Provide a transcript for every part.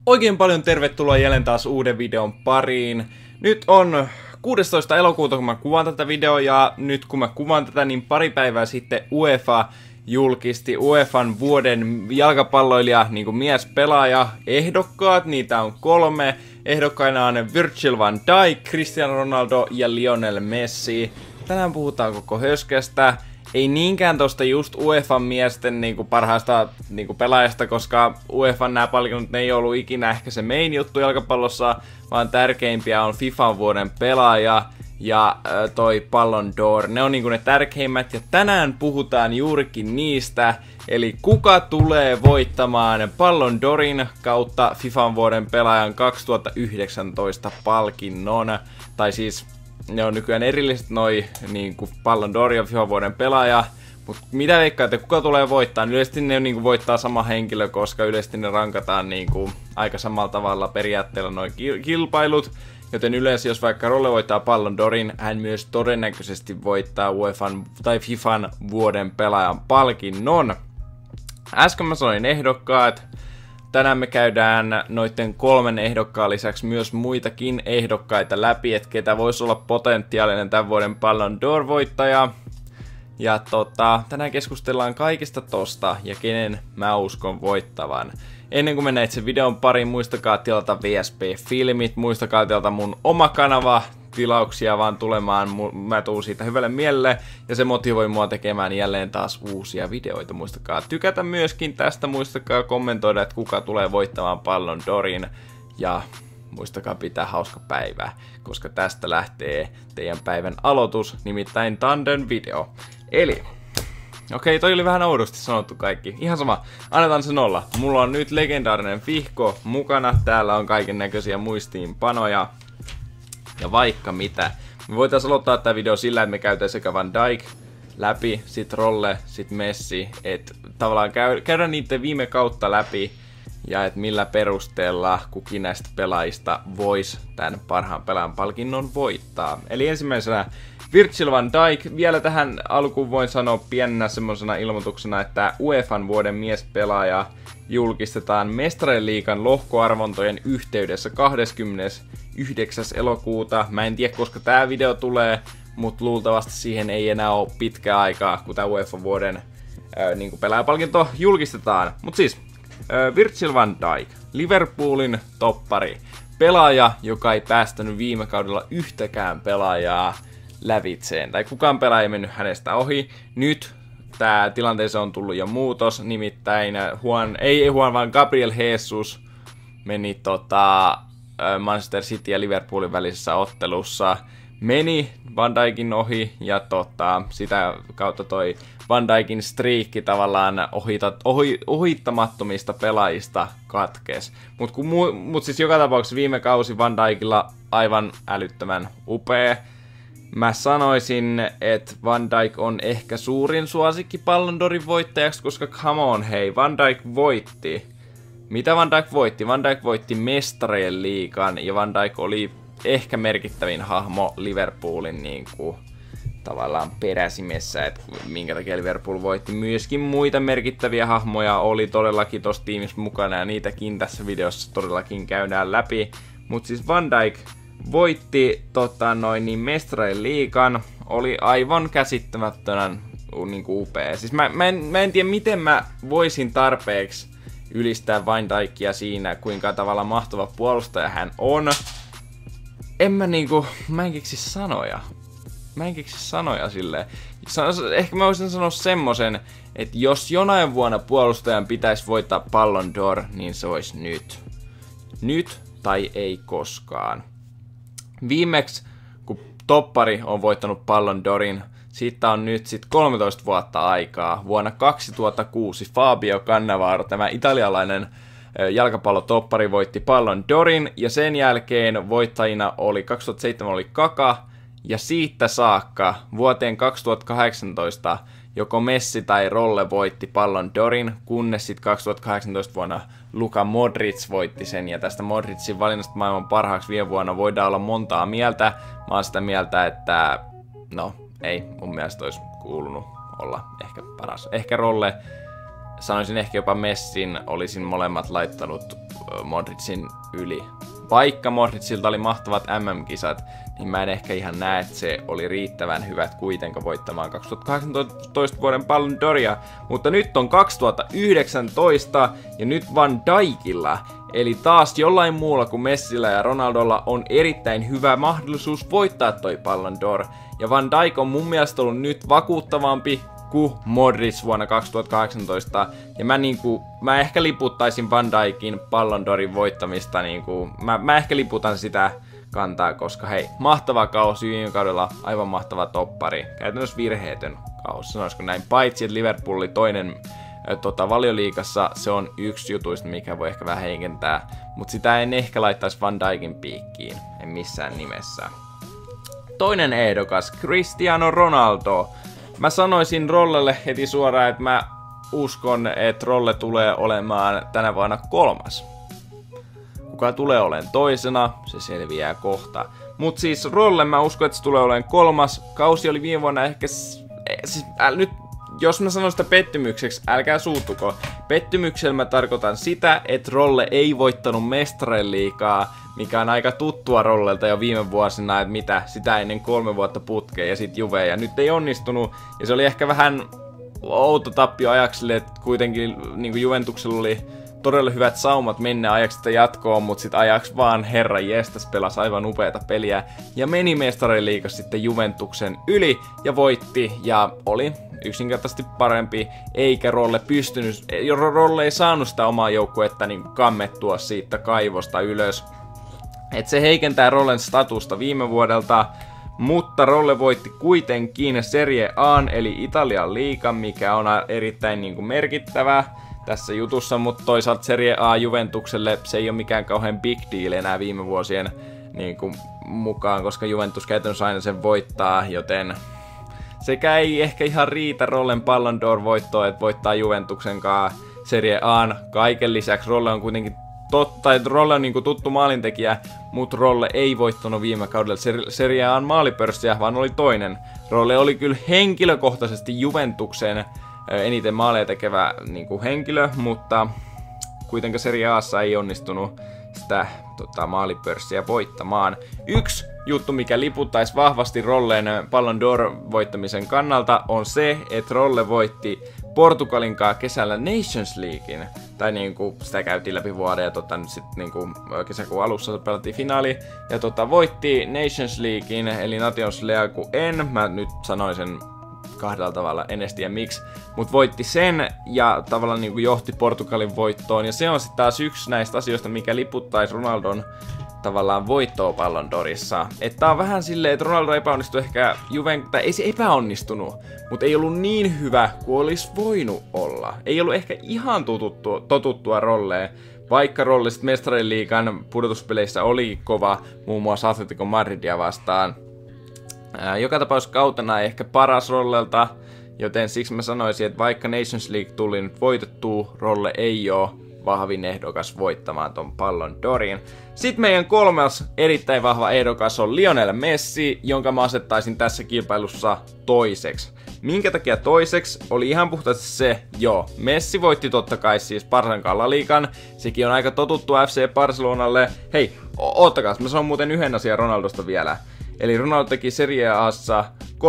Oikein paljon tervetuloa jälleen taas uuden videon pariin. Nyt on 16. elokuuta, kun mä kuvaan tätä videoa, ja nyt kun mä kuvaan tätä, niin pari päivää sitten UEFA julkisti UEFan vuoden jalkapalloilija, niin kuin miespelaaja ehdokkaat. Niitä on 3. Ehdokkaina on Virgil van Dijk, Cristiano Ronaldo ja Lionel Messi. Tänään puhutaan koko höskästä. Ei niinkään tosta just UEFan miesten parhaasta pelaajasta, koska UEFan nämä palkinnot ne ei ollut ikinä ehkä se main juttu jalkapallossa, vaan tärkeimpiä on FIFAn vuoden pelaaja ja toi Ballon d'Or. Ne on ne tärkeimmät, ja tänään puhutaan juurikin niistä, eli kuka tulee voittamaan Ballon d'Orin kautta FIFAn vuoden pelaajan 2019 palkinnon, tai siis ne on nykyään erilliset noi Ballon d'Or ja FIFAn vuoden pelaaja. Mut mitä veikkaatte, kuka tulee voittaa? Yleisesti ne voittaa sama henkilö, koska yleisesti ne rankataan aika samalla tavalla periaatteella noi kilpailut. Joten yleensä jos vaikka Rolle voittaa Ballon d'Orin, hän myös todennäköisesti voittaa UEFan tai FIFAn vuoden pelaajan palkinnon. Äsken mä sanoin ehdokkaat. Tänään me käydään noiden 3 ehdokkaan lisäksi myös muitakin ehdokkaita läpi, että ketä voisi olla potentiaalinen tämän vuoden Ballon d'Or-voittaja. Ja tänään keskustellaan kaikista tosta ja kenen mä uskon voittavan. Ennen kuin mennään itse videon pariin, muistakaa tilata VSP-filmit, muistakaa tilata mun oma kanava, tilauksia vaan tulemaan, mä tuun siitä hyvälle mielelle ja se motivoi mua tekemään jälleen taas uusia videoita. Muistakaa tykätä myöskin tästä, muistakaa kommentoida, että kuka tulee voittamaan Ballon d'Orin ja muistakaa pitää hauska päivä, koska tästä lähtee teidän päivän aloitus, nimittäin Tandem video. Eli, okei, toi oli vähän oudosti sanottu kaikki. Ihan sama, annetaan se 0. Mulla on nyt legendaarinen vihko mukana, täällä on kaiken näköisiä muistiinpanoja ja vaikka mitä. Me voitais aloittaa tää video sillä, että me käytäisiin sekä Van Dijk läpi, sit Rolle, sit Messi, että tavallaan käydään niiden viime kautta läpi ja että millä perusteella kukin näistä pelaajista voisi tämän parhaan pelaajan palkinnon voittaa. Eli ensimmäisenä Virgil van Dijk. Vielä tähän alkuun voin sanoa pienenä semmosena ilmoituksena, että UEFan vuoden miespelaaja julkistetaan Mestarien liigan lohkoarvontojen yhteydessä 29. elokuuta. Mä en tiedä, koska tää video tulee, mutta luultavasti siihen ei enää ole pitkä aikaa, kun tää UEFan vuoden pelaajapalkinto julkistetaan. Mut siis, Virgil van Dijk, Liverpoolin toppari. Pelaaja, joka ei päästänyt viime kaudella yhtäkään pelaajaa lävitseen. Tai kukaan pelaaja ei mennyt hänestä ohi. Nyt tää tilanteeseen on tullut jo muutos, nimittäin vaan Gabriel Jesus meni Manchester City ja Liverpoolin välisessä ottelussa. Meni Van Dijkin ohi ja sitä kautta toi Van Dijkin striikki tavallaan ohittamattomista pelaajista katkes. Mut siis joka tapauksessa viime kausi Van Dijkilla aivan älyttömän upea. Mä sanoisin, että Van Dijk on ehkä suurin suosikki Ballon d'Orin voittajaksi, koska come on hei, Van Dijk voitti. Mitä Van Dijk voitti? Van Dijk voitti Mestarien liigan ja Van Dijk oli ehkä merkittävin hahmo Liverpoolin tavallaan peräsimessä, että minkä takia Liverpool voitti. Myöskin muita merkittäviä hahmoja oli todellakin tossa tiimissä mukana ja niitäkin tässä videossa todellakin käydään läpi. Mut siis Van Dijk voitti Mestarien liigan, oli aivan käsittämättömän upea. Siis mä en tiedä miten mä voisin tarpeeksi ylistää Van Dijkia siinä, kuinka tavallaan mahtava puolustaja hän on. Mä en keksi sanoja. Silleen. Ehkä mä voisin sanoa semmosen, että jos jonain vuonna puolustajan pitäisi voittaa Ballon d'Or, niin se olisi nyt. Nyt tai ei koskaan. Viimeksi, kun toppari on voittanut Ballon d'Orin, siitä on nyt 13 vuotta aikaa. Vuonna 2006 Fabio Cannavaro, tämä italialainen jalkapallotoppari, voitti Ballon d'Orin, ja sen jälkeen voittajina oli 2007 oli Kaka, ja siitä saakka vuoteen 2018 joko Messi tai Rolle voitti Ballon d'Orin, kunnes sitten 2018 vuonna Luka Modric voitti sen, ja tästä Modricin valinnasta maailman parhaaksi viime vuonna voidaan olla montaa mieltä. Mä oon sitä mieltä, että ei mun mielestä olisi kuulunut olla ehkä paras. Ehkä Rolle sanoisin ehkä jopa Messin, olisin molemmat laittanut Modricin yli. Vaikka Modricilta oli mahtavat MM-kisat, niin mä en ehkä ihan näe, että se oli riittävän hyvät kuitenkaan voittamaan 2018 vuoden Ballon d'Oria. Mutta nyt on 2019 ja nyt Van Dijkilla, eli taas jollain muulla kuin Messillä ja Ronaldolla on erittäin hyvä mahdollisuus voittaa toi Ballon d'Or. Ja Van Dijk on mun mielestä ollut nyt vakuuttavampi kuin Modric vuonna 2018. Ja mä ehkä liputtaisin Van Dijkin Ballon d'Orin voittamista. Mä ehkä liputan sitä kantaa, koska hei, mahtava kausi viime kaudella, aivan mahtava toppari. Käytännössä virheetön kausi, sanoisiko näin. Paitsi, että Liverpool oli toinen Valioliigassa, se on yksi jutuista, mikä voi ehkä vähän heikentää. Mutta sitä en ehkä laittaisi Van Dijkin piikkiin, en missään nimessä. Toinen ehdokas, Cristiano Ronaldo. Mä sanoisin Rollelle heti suoraan, että mä uskon, että Rolle tulee olemaan tänä vuonna 3. Kuka tulee olemaan toisena, se selviää kohta. Mut siis Rolle mä uskon, että se tulee olemaan 3. Kausi oli viime vuonna ehkä... nyt, jos mä sanon sitä pettymykseksi, älkää suuttuko. Pettymyksellä mä tarkoitan sitä, että Rolle ei voittanut Mestarien liigaa, mikä on aika tuttua Rollelta jo viime vuosina, että mitä, sitä ennen 3 vuotta putkeen ja sit Juve, ja nyt ei onnistunut, ja se oli ehkä vähän outo tappio Ajaxille, että kuitenkin niin Juventuksella oli todella hyvät saumat mennä Ajaxista jatkoon, mutta sit Ajax vaan herra jestas pelasi aivan upeata peliä, ja meni Mestarien liigassa sitten Juventuksen yli, ja voitti, ja oli yksinkertaisesti parempi, eikä Rolle pystynyt, Rolle ei saanut sitä omaa joukkuetta niin kammettua siitä kaivosta ylös. Et se heikentää Rollen statusta viime vuodelta, mutta Rolle voitti kuitenkin Serie A:n eli Italian liigan, mikä on erittäin merkittävä tässä jutussa, mutta toisaalta Serie A Juventukselle se ei ole mikään kauhean big deal enää viime vuosien mukaan, koska Juventus käytännössä aina sen voittaa, joten sekä ei ehkä ihan riitä Rollen Ballon d'Or voittoa, että voittaa Juventuksen kanssa Serie A:n. Kaiken lisäksi Rolle on kuitenkin Rolle on tuttu maalintekijä, mutta Rolle ei voittanut viime kaudella Serie A:n maalipörssiä, vaan oli toinen. Rolle oli kyllä henkilökohtaisesti Juventuksen eniten maaleja tekevä henkilö, mutta kuitenkaan Serie A:ssa ei onnistunut sitä maalipörssiä voittamaan. Yksi juttu, mikä liputtaisi vahvasti Rollen Ballon d'Or voittamisen kannalta, on se, että Rolle voitti Portugalin kanssa kesällä Nations Leaguein. Tai sitä käytiin läpi vuoden ja nyt sitten kesäkuun alussa pelattiin finaali. Ja voitti Nations Leaguein, eli Nations League mä nyt sanoin sen kahdella tavalla, en edes tiedä miksi, mutta voitti sen ja tavallaan johti Portugalin voittoon. Ja se on sitten taas yksi näistä asioista, mikä liputtaisi Ronaldon tavallaan voittoa Ballon d'Orissa. Että tää on vähän silleen, että Ronaldo epäonnistui ehkä tai ei se epäonnistunut, mutta ei ollut niin hyvä kuin olisi voinut olla. Ei ollut ehkä ihan totuttua Rolleen, vaikka Rolle sitten Mestarien liigan pudotuspeleissä oli kova, muun muassa Atletico Madridia vastaan. Joka tapauksessa kautena ei ehkä paras Rollelta, joten siksi mä sanoisin, että vaikka Nations League tuli nyt voitettua, Rolle ei ole vahvin ehdokas voittamaan ton Ballon d'Orin. Sitten meidän 3. erittäin vahva ehdokas on Lionel Messi, jonka mä asettaisin tässä kilpailussa toiseksi. Minkä takia toiseksi? Oli ihan puhtaasti se, Messi voitti totta kai siis Barsan La Ligan, sekin on aika totuttu FC Barcelonalle. Hei, oottakaa, mä sanon muuten yhden asian Ronaldosta vielä. Eli Ronaldo teki Serie A:ssa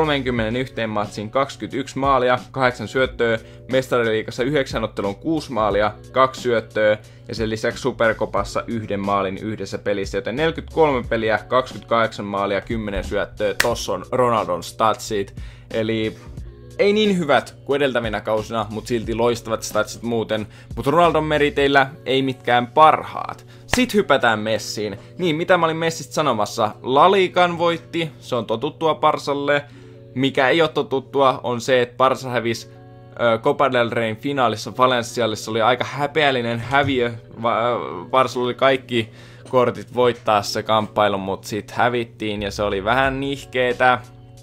31 matsiin 21 maalia, 8 syöttöä, Mestariliigassa 9 ottelun 6 maalia, 2 syöttöä ja sen lisäksi Supercopassa 1 maalin yhdessä pelissä, joten 43 peliä, 28 maalia, 10 syöttöä, tossa on Ronaldon statsit. Eli ei niin hyvät kuin edeltävinä kausina, mutta silti loistavat statsit muuten, mutta Ronaldon meriteillä ei mitkään parhaat. Sitten hypätään Messiin. Niin, mitä mä olin Messistä sanomassa? La Ligan voitti, se on totuttua Barsalle. Mikä ei ole totuttua on se, että Barsa hävisi Copa del Reyn finaalissa Valencialle. Se oli aika häpeällinen häviö. Barsalla oli kaikki kortit voittaa se kamppailu, mutta sitten hävittiin ja se oli vähän nihkeetä.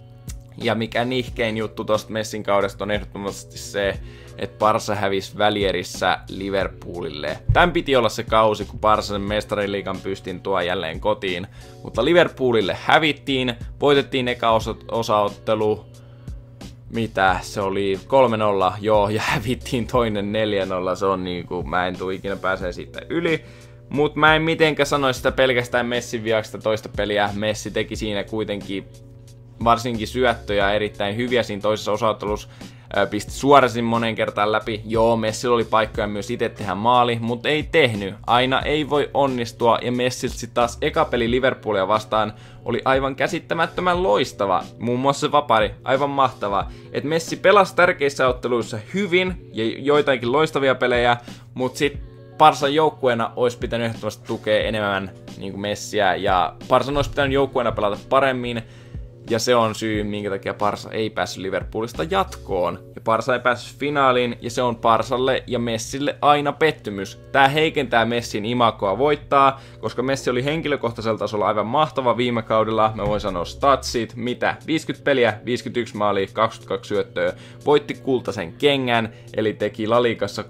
Ja mikä nihkein juttu tosta Messin kaudesta on ehdottomasti se, että Barsa hävisi välierissä Liverpoolille. Tän piti olla se kausi, kun Barsa Mestariliigan pystin tuo jälleen kotiin. Mutta Liverpoolille hävittiin, voitettiin eka osaottelu mitä se oli 3-0, joo, ja hävittiin toinen 4-0, se on niinku, mä en tuu ikinä pääsee siitä yli. Mut mä en mitenkään sanoisi sitä pelkästään Messin viaksi toista peliä. Messi teki siinä kuitenkin varsinkin syöttöjä erittäin hyviä siinä toisessa osaottelussa. Pisti suorasin monen kertaan läpi. Joo, Messillä oli paikkoja myös itse tehdä maali, mutta ei tehnyt. Aina ei voi onnistua, ja Messiltä sitten taas eka peli Liverpoolia vastaan oli aivan käsittämättömän loistava. Muun muassa se vapari, aivan mahtava. Et Messi pelasi tärkeissä otteluissa hyvin, ja joitakin loistavia pelejä, mutta sitten Barsan joukkueena olisi pitänyt ehdottomasti tukea enemmän niin kuin Messiä, ja Barsan olisi pitänyt joukkueena pelata paremmin. Ja se on syy, minkä takia Barsa ei päässyt Liverpoolista jatkoon. Ja Barsa ei päässyt finaaliin, ja se on Barsalle ja Messille aina pettymys. Tää heikentää Messin imagoa voittaa, koska Messi oli henkilökohtaisella tasolla aivan mahtava viime kaudella. Mä voin sanoa statsit, mitä? 50 peliä, 51 maalia, 22 syöttöä. Voitti kultaisen kengän, eli teki La Ligassa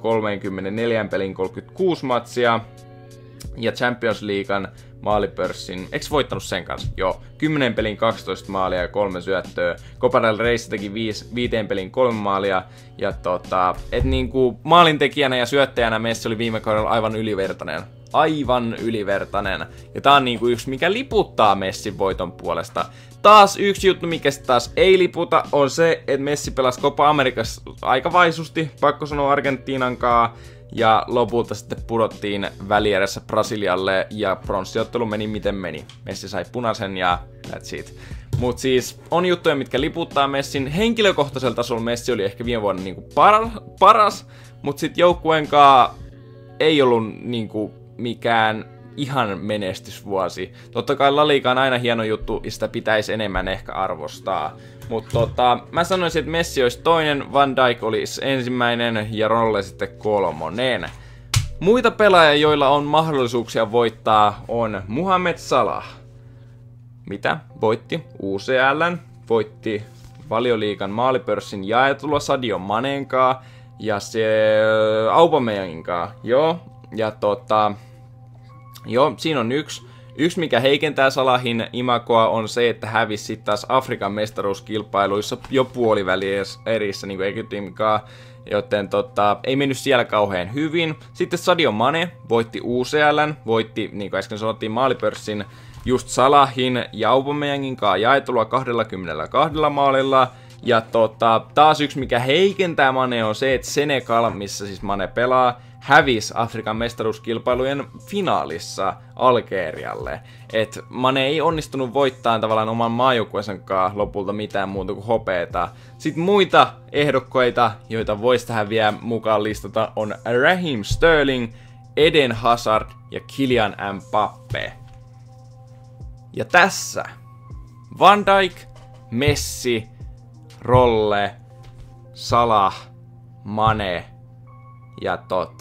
34 pelin 36 matsia. Ja Champions Leaguean maalipörssin, eks voittanut sen kanssa? Joo, 10 pelin 12 maalia ja 3 syöttöä. Copa del Reyssä teki 5 pelin 3 maalia. Ja et niinku maalintekijänä ja syöttäjänä Messi oli viime kaudella aivan ylivertainen. Aivan ylivertainen. Ja tää on niinku yksi, mikä liputtaa Messin voiton puolesta. Taas yksi juttu, mikä sit taas ei liputa, on se, että Messi pelasi Copa Amerikassa aika vaisusti, pakko sanoa Argentiinankaan. Ja lopulta sitten pudottiin välierässä Brasilialle, ja pronssiottelu meni miten meni. Messi sai punaisen ja that's it. Mut siis on juttuja, mitkä liputtaa Messin. Henkilökohtaisella tasolla Messi oli ehkä viime vuonna niinku paras, mut sit joukkueenkaan ei ollut niinku mikään ihan menestysvuosi. Totta kai La Liga on aina hieno juttu, ja sitä pitäisi enemmän ehkä arvostaa. Mutta mä sanoisin, että Messi olisi toinen, Van Dijk olisi ensimmäinen ja Ronaldo sitten kolmonen. Muita pelaajia, joilla on mahdollisuuksia voittaa, on Mohamed Salah. Mitä? Voitti UCL:n, voitti Valioliigan maalipörssin jaetulla Sadio Manenkaa ja se Aubameyanginkaan. Joo, ja joo, siinä on yksi, mikä heikentää Salahin imagoa, on se, että hävisi sitten taas Afrikan mestaruuskilpailuissa jo puolivälierissä niin kuin Egyptinkaan, joten ei mennyt siellä kauhean hyvin. Sitten Sadio Mane voitti UCL:n, voitti, niin kuin äsken sanottiin, maalipörssin just Salahin ja Aubameyanginkaan jaetulla 22 maalilla. Ja taas yksi, mikä heikentää Mane, on se, että Senegal, missä siis Mane pelaa, hävisi Afrikan mestaruuskilpailujen finaalissa Algerialle. Et Mane ei onnistunut voittamaan tavallaan oman maajoukkueensakaan lopulta mitään muuta kuin hopeeta. Sitten muita ehdokkaita, joita voisi tähän vielä mukaan listata, on Raheem Sterling, Eden Hazard ja Kylian Mbappé. Ja tässä Van Dijk, Messi, Rolle, Salah, Mane ja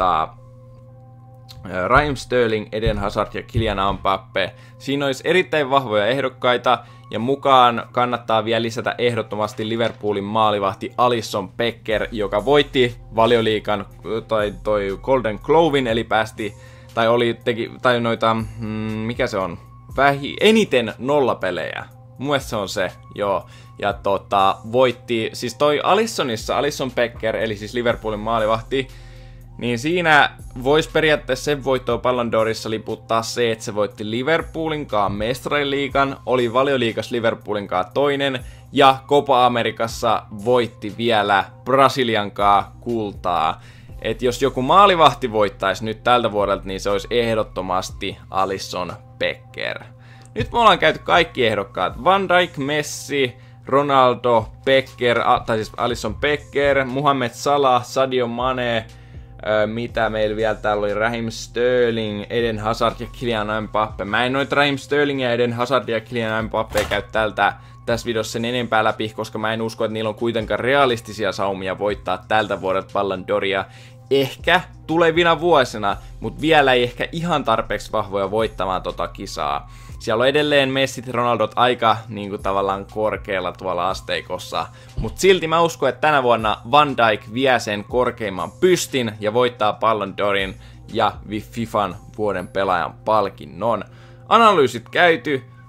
Raheem Sterling, Eden Hazard ja Kylian Mbappé. Siinä olisi erittäin vahvoja ehdokkaita, ja mukaan kannattaa vielä lisätä ehdottomasti Liverpoolin maalivahti Alisson Becker, joka voitti Valioliigan toi Golden Globen, eli päästi, mikä se on? Eniten nollapelejä. Mun mielestä se on se, joo. Ja voitti, siis toi Alisson Becker, eli siis Liverpoolin maalivahti, niin siinä voisi periaatteessa sen voittoa Ballon d'Orissa liputtaa se, että se voitti Liverpoolinkaan mestariliigan, oli Valioliigassa Liverpoolinkaan toinen, ja Copa Amerikassa voitti vielä Brasiliankaan kultaa. Et jos joku maalivahti voittaisi nyt tältä vuodelta, niin se olisi ehdottomasti Alisson Becker. Nyt me ollaan käyty kaikki ehdokkaat. Van Dijk, Messi, Ronaldo, Becker, tai siis Alisson Becker, Mohamed Salah, Sadio Mane, mitä meillä vielä täällä oli, Raheem Sterling, Eden Hazard ja Kylian Mbappé. Mä en noita Raheem Sterlingia, Eden Hazard ja Kylian Mbappé käy tässä videossa sen enempää läpi, koska mä en usko, että niillä on kuitenkaan realistisia saumia voittaa tältä vuodelta Ballon d'Oria. Ehkä tulevina vuosina, mutta vielä ei ehkä ihan tarpeeksi vahvoja voittamaan tota kisaa. Siellä on edelleen Messit ja Ronaldot aika niin kuin tavallaan korkealla tuolla asteikossa, mutta silti mä uskon, että tänä vuonna Van Dijk vie sen korkeimman pystin ja voittaa Ballon d'Orin ja FIFAn vuoden pelaajan palkinnon. Analyysit käyty,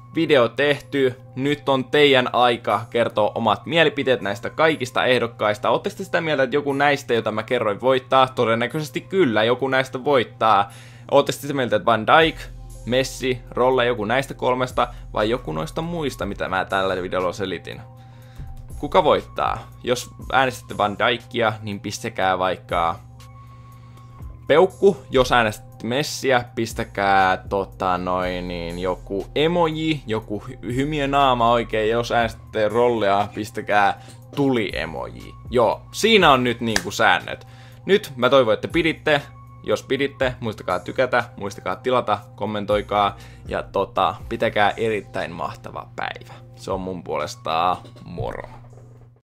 video tehty. Nyt on teidän aika kertoa omat mielipiteet näistä kaikista ehdokkaista. Ootteko te sitä mieltä, että joku näistä, jota mä kerroin, voittaa? Todennäköisesti kyllä, joku näistä voittaa. Ootteko te sitä mieltä, että Van Dijk, Messi, Rolle, joku näistä kolmesta vai joku noista muista, mitä mä tällä videolla selitin? Kuka voittaa? Jos äänestätte Van Dijkia, niin pistäkää vaikka peukku. Jos äänestätte Messiä, pistäkää joku emoji, joku hymiönaama oikein. Jos äänestätte Rollea, pistäkää tuli-emoji. Joo, siinä on nyt niinku säännöt. Nyt mä toivon, että piditte. Jos piditte, muistakaa tykätä, muistakaa tilata, kommentoikaa ja pitäkää erittäin mahtava päivä. Se on mun puolestaan moro.